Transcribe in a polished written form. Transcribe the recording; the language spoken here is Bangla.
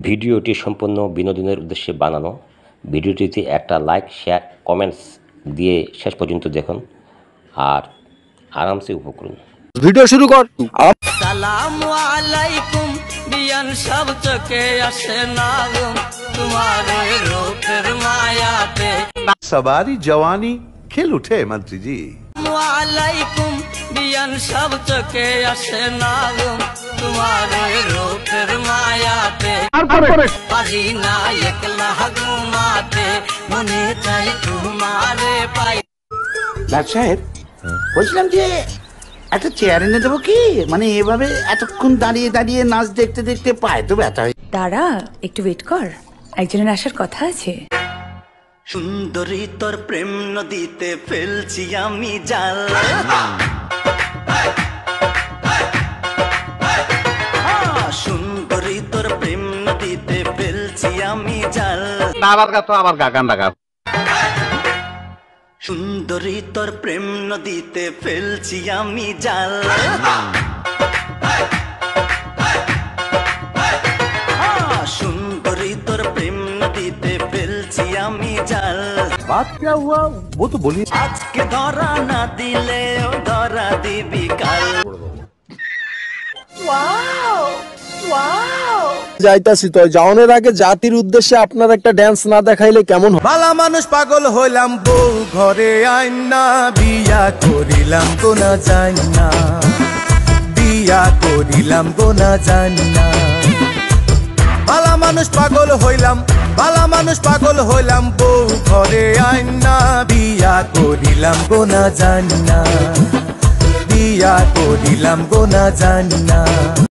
ভিডিওটি সম্পূর্ণ বিনোদনের উদ্দেশ্যে বানানো। ভিডিওটিতে একটা লাইক, শেয়ার, কমেন্টস দিয়ে শেষ পর্যন্ত দেখুন আর আরামসে উপভোগ করুন। ভিডিও শুরু কর। আসসালামু আলাইকুম বিয়ান সব চোখে আসে না तुम्हारे रूपेर मायाते सवारी जवानी खेल उठे मंत्री जी। वालेकुम बियान सब चोखे আসে না तुम्हारे रूपेर मायाते पारी ना एकला घुमाते मने चाই तुम्हारे पाই। সাহেব বলছিলাম যে একটা চেয়ার এনে দেবো কি, মানে এভাবে এতক্ষণ দাঁড়িয়ে দাঁড়িয়ে নাচ দেখতে দেখতে পায়ে তো ব্যথা হয়। দাঁড়া একটু ওয়েট কর, একজনের আসার কথা আছে। সুন্দরী তোর প্রেম নদীতে ফেলছি আমি জাল, সুন্দরী তোর প্রেম নদীতে ফেলছি আমি জাল। আবার গা তো আবার গা গান লাগা। সুন্দরী তোর প্রেম নদীতে ফেলছি আমি জাল, সুন্দরী তোর প্রেম নদীতে ফেলছি আমি জাল। बात क्या हुआ वो तो बोलिए। আজকে ধরা না দিলে ধরা দিবি কাল। যাইতাছি তো, যাওয়ানোর আগে জাতির উদ্দেশ্যে আপনার একটা ড্যান্স না দেখাইলে কেমন হয়? ভালা মানুষ পাগল হইলাম বউ ঘরে আইন না, বিয়া করিলাম তো না জানি না, বিয়া করিলাম তো না জানি না। ভালা মানুষ পাগল হইলাম, ভালা মানুষ পাগল হইলাম বউ ঘরে আইন না, বিয়া করিলাম তো না জানি না, বিয়া করিলাম তো না জানি না।